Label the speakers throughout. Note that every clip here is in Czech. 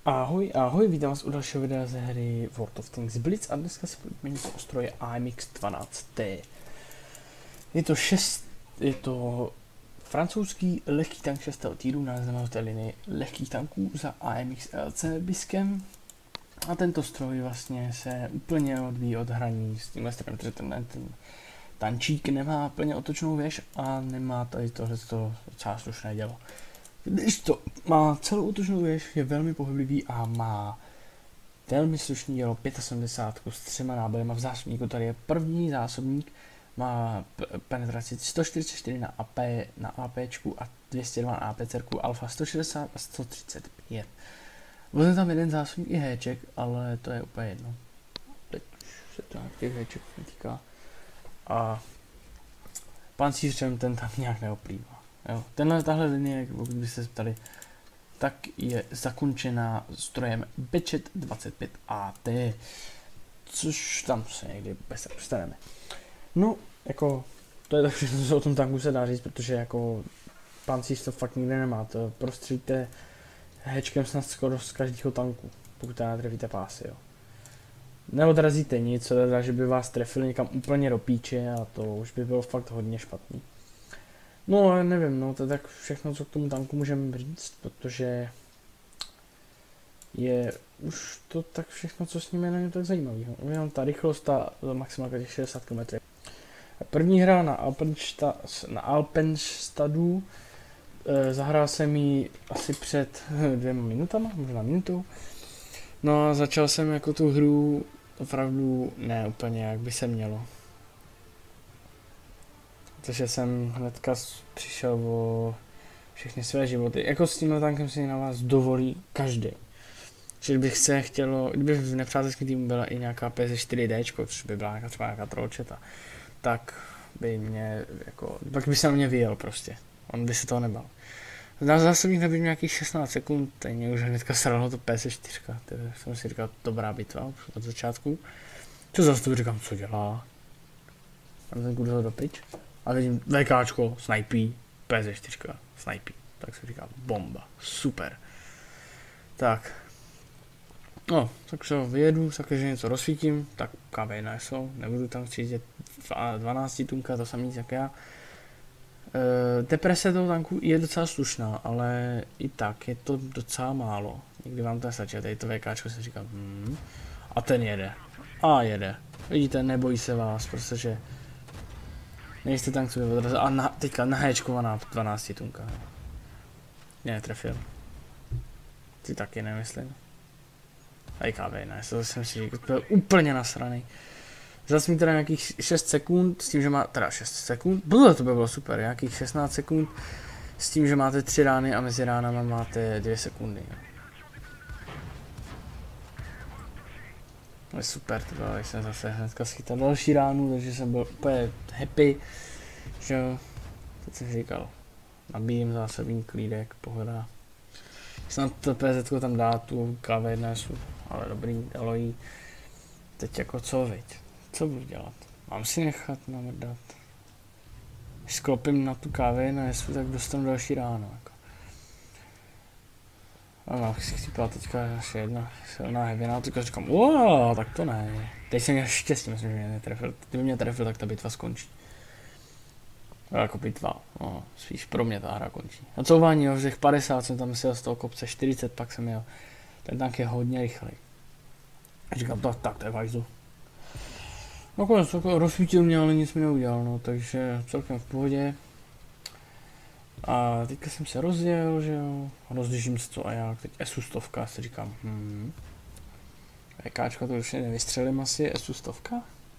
Speaker 1: Ahoj, ahoj, vítám vás u dalšího videa ze hry World of Tanks Blitz a dneska se pojďme o stroje AMX-12T. Je to francouzský lehký tank 6. týru, názveme té linii lehkých tanků za AMX LC Biskem. A tento stroj vlastně se úplně odvíjí od hraní s tímhle strojem, protože ten tančík nemá plně otočnou věž a nemá tady tohleto docela slušné dělo. Když to má celou útočnou věž, je velmi pohyblivý a má velmi slušný dělo 75 s 3 nábojema v zásobníku. Tady je první zásobník, má penetraci 144 na AP, na APčku a 202 na APCRku, alfa 160 a 135. Vozím tam jeden zásobník i héček, ale to je úplně jedno. Teď se to těch héček netýká. A pancířem ten tam nějak neoplývá. Jo. Tahle linie, pokud byste se ptali, tak je zakončená strojem Bechet 25AT, což tam se někdy bez tak dostaneme. No, jako, to je tak všechno, co o tom tanku se dá říct, protože jako pancíř to fakt nikde nemá, to prostříte hečkem snad skoro z každého tanku, pokud tam netrefíte pásy, jo. Neodrazíte nic, co teda, že by vás trefili někam úplně do píče a to už by bylo fakt hodně špatný. No ale nevím, no to je tak všechno, co k tomu tanku můžeme říct, protože je už to tak všechno, co s ním je na něm tak zajímavého. Jenom ta rychlost, ta maximálka těch 60 km. První hra na Alpenstadu, zahrál jsem ji asi před 2 minutama, možná minutou. No a začal jsem jako tu hru opravdu ne úplně, jak by se mělo. Takže jsem hnedka přišel o všechny své životy. Jako s tímhle tankem si na vás dovolí každý. Že kdyby v nepřátelském týmu byla i nějaká PS4D, což by byla třeba nějaká trolčeta, tak by mě jako, pak by se na mě vyjel prostě. On by se toho nebal. Na zásobník nebyl nějakých 16 sekund, teď mě už hnedka sralo to PS4, takže jsem si říkal, dobrá bitva od začátku. Co zase to říkám, co dělá? Tam ten kurzor do pryč. A vidím VKčko, snipí, PS4, snipí. Tak se říká bomba, super. Tak. No, takže vyjedu, takže něco rozsvítím, tak KV nejsou, nebudu tam střídět 12 tunka, to samý jak já. Deprese toho tanku je docela slušná, ale i tak je to docela málo. Někdy vám to nestačí, tady to VKčko se říká a ten jede. A jede. Vidíte, nebojí se vás, protože nejste tank, co by odrazil. A teďka na héčkovaná 12 tunka. Mě netrefil. Ty taky nemyslím. Tady KV, ne, to jsem si říkal, to je úplně nasraný. Zase mi teda nějakých 6 sekund, s tím, že má, teda 6 sekund, to by bylo super, nějakých 16 sekund, s tím, že máte 3 rány a mezi ránama máte 2 sekundy. To je super, to bylo, jsem zase hnedka schytal další ránu, takže jsem byl úplně happy, že jo, teď jsem říkal, nabíjím zásobní klídek, pohoda. Snad to PZ tam dá tu KV1, ale dobrý, dalo jí. Teď jako co, viď? Co budu dělat? Mám si nechat namrdat. Když sklopím na tu KV1, tak dostanu další ráno. Jako. A mám si chcípala teďka ještě jedna silná heavy, teďka říkám, tak to ne. Teď jsem měl štěstí, myslím, že mě netrefil. Kdyby mě trefil, tak ta bitva skončí. Jako bitva, no, spíš pro mě ta hra končí. A couvání, jo, v těch 50 jsem tam sjel z toho kopce, 40 pak jsem jel. Ten tank je hodně rychlej. A říkám, tak to je vajzu. No konec, rozsvítil mě, ale nic mi neudělal, no, takže celkem v pohodě. A teďka jsem se rozjel, že jo, rozdržím se to a já, teď SU100, si říkám, EKčka to už nevystřelím asi, SU100?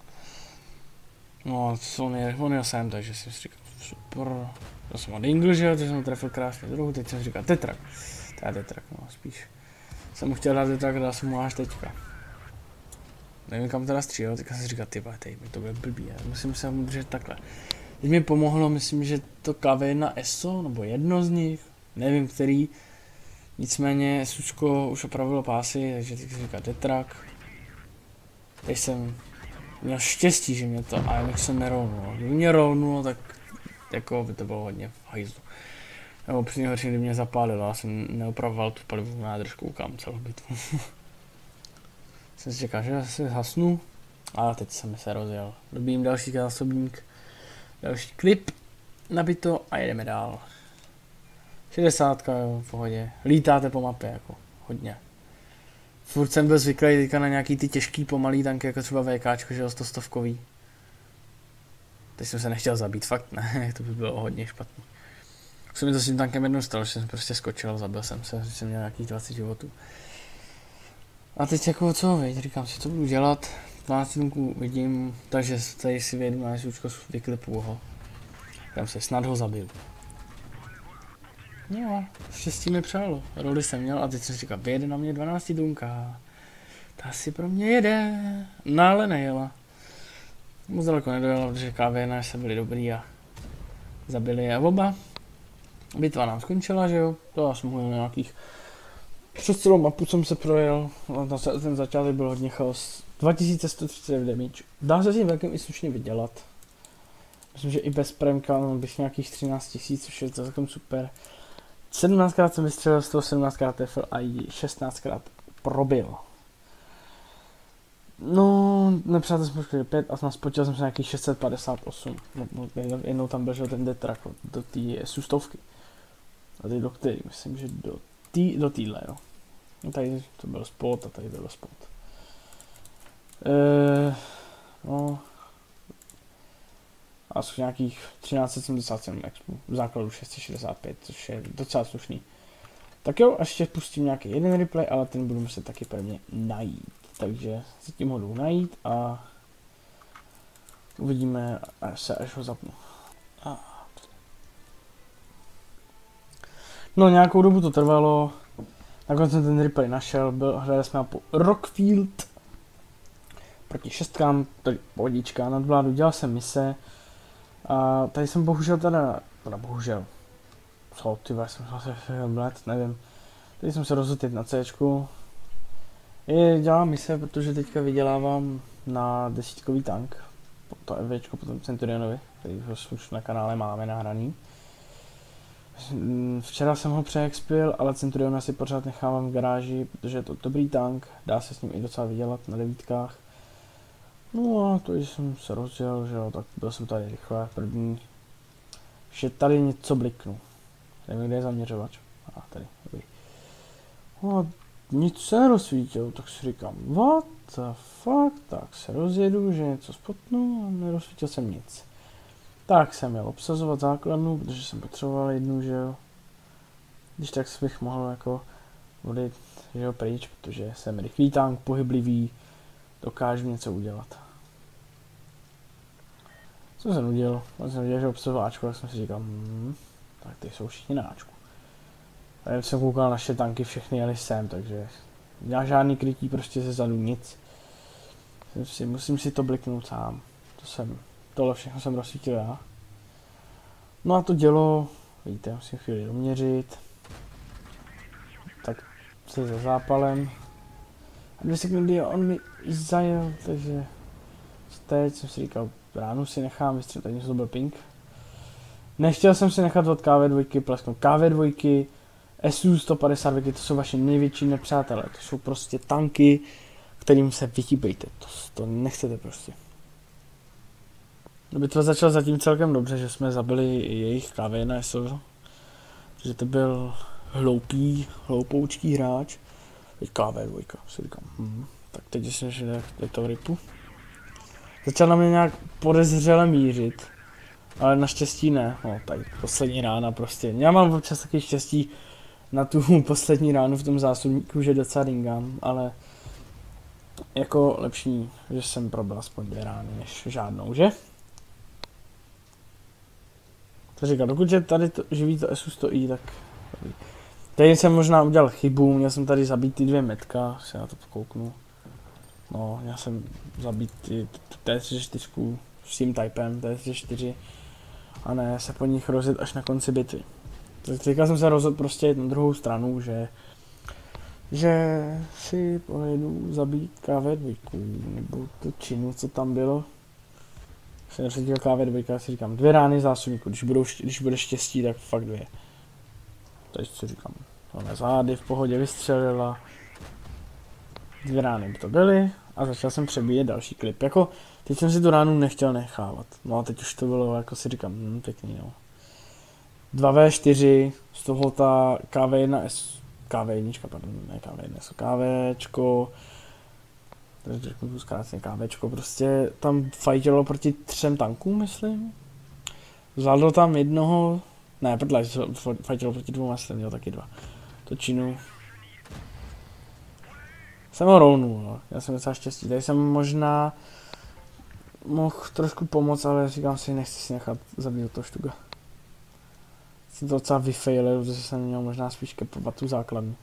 Speaker 1: No, on jel sem, takže jsem si říkal, super, to jsem od Ingl, že jo, teď jsem trefil krásně druhou, teď jsem si říkal, tetrak, to je tetrak, no, spíš. Jsem mu chtěl dát tetrak, dal jsem mu až teďka. Nevím kam teda střílel, teďka jsem si říkal, tyba, teď mi to bude blbý, já musím se mu držet takhle. Teď mi pomohlo, myslím, že to KV1 ESO, nebo jedno z nich, nevím který, nicméně Sučko už opravilo pásy, takže teď si říkal tetrak. Teď jsem měl štěstí, že mě to AMX nerovnulo. Kdyby mě rovnulo, tak jako by to bylo hodně v hajzlu. Nebo při nejhorší, kdy mě zapálilo, já jsem neopravoval tu palivovou nádrž, koukám celou bitvu. Jsem si říkal, že se hasnu, ale teď jsem se rozjel. Dobím další zásobník, další klip, nabito a jedeme dál. 60, jo, v pohodě. Lítáte po mapě, jako, hodně. Furt jsem byl zvyklý teďka na nějaký ty těžký pomalý tanky, jako třeba VKčko, že jo, 100stovkový. Teď jsem se nechtěl zabít, fakt ne, to by bylo hodně špatný. Už se mi to s tím tankem jednou stalo, že jsem prostě skočil, zabil jsem se, že jsem měl nějakých 20 životů. A teď jako co, veď, říkám si, co budu dělat, 12 dnů vidím, takže tady si vyjedu na SUčko, vyklipu ho. Tam se snad ho zabiju. No a štěstí mi přálo, roli jsem měl a teď jsem říkal, vyjede na mě 12 dunka. Ta si pro mě jede, no ale nejela. Moc daleko nedojela, protože KV se byli dobrý a zabili je oba. Bitva nám skončila, že jo, to já jsem mluvil nějakých přes celou mapu jsem se projel, ten začátek byl hodně chaos. 2139 damage, dá se s tím velkým i slušně vydělat. Myslím, že i bez premka bych nějakých 13 000, což je celkem super. 17krát jsem vystřelil, z toho 17krát trefil a 16krát probil. No, nepřátel jsem poškodil 5 a spočítal jsem se nějakých 658. No, jednou tam byl ten detrak do té sustovky. A teď do který? Myslím, že do téhle, jo. No, tady to byl spot a tady byl spot. No. A jsou nějakých 1377 expů, v základu 665, což je docela slušný. Tak jo, až ještě pustím nějaký jeden replay, ale ten budu muset taky prvně najít. Takže si tím ho jdu najít a uvidíme až ho zapnu. No nějakou dobu to trvalo, nakonec jsem ten replay našel, hledali jsme mapu Rockfield proti šestkám, tady pohodička, nadvládu, dělal jsem mise a tady jsem bohužel bohužel, co ty jsem bled, nevím, tady jsem se rozhodl jít na Cčku, dělám mise, protože teďka vydělávám na 10kový tank, to FVčko potom Centurionovi, který už na kanále máme nahraný. Včera jsem ho přeexpil, ale Centuriona si pořád nechávám v garáži, protože je to dobrý tank, dá se s ním i docela vydělat na 9. No a to, když jsem se rozděl, že jo, tak byl jsem tady rychle, první. Že tady něco bliknu. Nevím, kde je zaměřovač. Tady, dobrý. No a nic se nerozsvítilo, tak si říkám, what the fuck, tak se rozjedu, že něco spotnu a nerozsvítil jsem nic. Tak jsem měl obsazovat základnu, protože jsem potřeboval jednu, že jo. Když tak bych mohl jako odejít, že jo, pryč, protože jsem rychlý tank, pohyblivý, dokážu něco udělat. Co jsem udělal? Jsem viděl, že obsazoval Ačko, tak jsem si říkal, tak ty jsou všichni na Ačku. A jsem koukal naše tanky, všechny jeli sem, takže já žádný krytí prostě ze zadu, nic. Musím si to bliknout sám. Tohle všechno jsem rozsvítil já. No a to dělo, vidíte, musím chvíli doměřit. Tak se za zápalem. A 2 sekundy on mi zajel, takže teď jsem si říkal, ránu si nechám vystřelit, tady to byl ping. Nechtěl jsem si nechat od KV2 plesknout. KV2, SU-152, to jsou vaše největší nepřátelé, to jsou prostě tanky, kterým se vyhýbejte, to nechcete prostě. Bitva začala zatím celkem dobře, že jsme zabili jejich KV na SO, že to byl hloupoučký hráč. Teď KV2, si říkám, tak teď že to ripu. Začal na mě nějak podezřele mířit, ale naštěstí ne, no tady poslední rána prostě. Já mám občas taky štěstí na tu poslední ránu v tom zásobníku, že docela ringám, ale jako lepší, že jsem probil aspoň 2 rány, než žádnou, že? To říkal, dokud je tady to, živý to SU-100i, tak tady jsem možná udělal chybu, měl jsem tady zabít ty 2 metka, si na to kouknu. No, měl jsem zabít T-34 s tím typem, T-34 a ne se po nich rozjet až na konci bitvy. Tak teďka jsem se rozhodl prostě jít na druhou stranu, že si pojedu zabít KV2, nebo tu činu, co tam bylo. Jsem řadil KV2 a si říkám, 2 rány zásobníku, když bude štěstí, tak fakt 2. teď si říkám, tohle zády v pohodě vystřelila. 2 rány by to byly a začal jsem přebíjet další klip. Jako, teď jsem si tu ránu nechtěl nechávat. No a teď už to bylo, jako si říkám, pěkný, no. 2v4, z toho ta KV1, pardon, ne KV1, KVčko, takže řeknu zkráceně KVčko, prostě tam fajtilo proti 3 tankům, myslím. Zvládlo tam jednoho, ne, prdle, fajtilo proti 2, jsem měl taky 2. Točinu. Jsem ho rounul, no. Já jsem docela štěstí, tady jsem možná mohl trošku pomoct, ale říkám si, nechci si nechat zabít toho štuga. Jsem to docela vyfailil, protože jsem měl možná spíš kepovat tu základnu.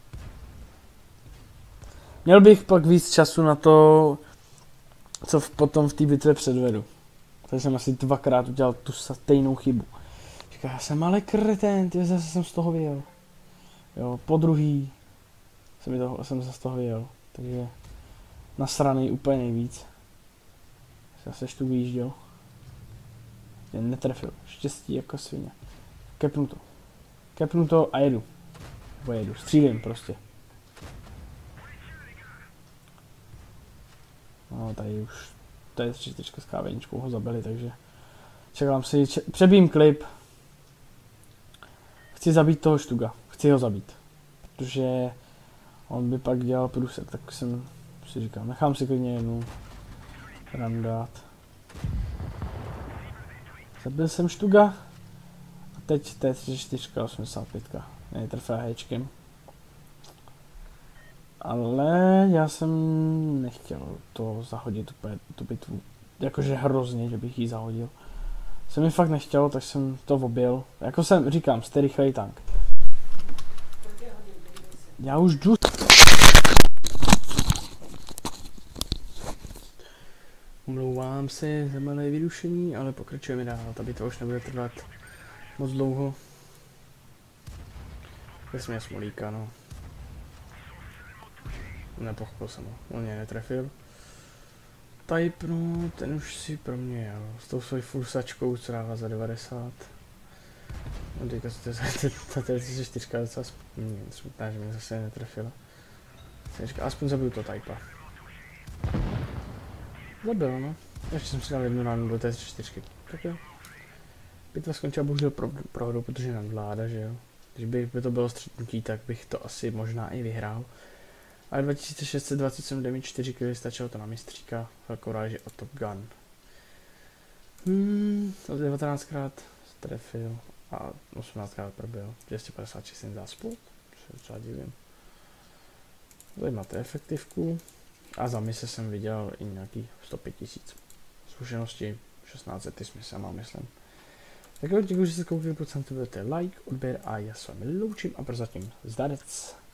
Speaker 1: Měl bych pak víc času na to, co potom v té bitvě předvedu. Takže jsem asi 2krát udělal tu stejnou chybu. Říká, já jsem ale kretén, zase jsem z toho vyjel. Jo, po druhý jsem se z toho vyjel. Takže nasranej úplně nejvíc. Zase tu vyjížděl. Netrefil. Štěstí jako svině. Kepnu to a jedu. Pojedu. Střílím prostě. No tady už. Tady 3 s kávěničkou ho zabili, takže čekám si, přebím klip. Chci zabít toho štuga. Chci ho zabít. Protože on by pak dělal průser, tak jsem si říkal, nechám si klidně jednu ranu dát. Zabil jsem štuga. A teď T34 85. Netrefil Hčkem. Ale já jsem nechtěl to zahodit úplně, tu bitvu. Jakože hrozně, že bych ji zahodil. Jsem mi fakt nechtěl, tak jsem to objel. Jako jsem, říkám, jste rychlej tank. Já už jdu. Omlouvám se za malé vyrušení, ale pokračujeme dál. Ta bitva už nebude trvat moc dlouho. Vesměs smolíka, no. Nepochopil jsem ho, on mě netrefil. Type, no, ten už si pro mě jel. S tou svojí fursačkou, co dává za 90. No teďka se ta 34 docela smutná, že mě zase netrefila. Aspoň zabiju to Typa. Zabil, no. Ještě jsem si dal jednu ránu do té 4. Tak jo. Bitva skončila bohužel prohrou, protože nadvláda, že jo. Když by to bylo střetnutí, tak bych to asi možná i vyhrál. Ale 2627 damage 4 kg stačilo to na mistříka, velkou ráži a Top Gun. 19krát trefil a 18krát probil, 256 jen záspol, se třeba divím. Zajímavé efektivku a za mise jsem viděl i nějaký 105 000. Zkušenosti 16 ty mám, myslím. Tak jo, děkuji, že jste koukali, pokud se vám to budete like, odběr a já s vámi loučím a prozatím zdarec.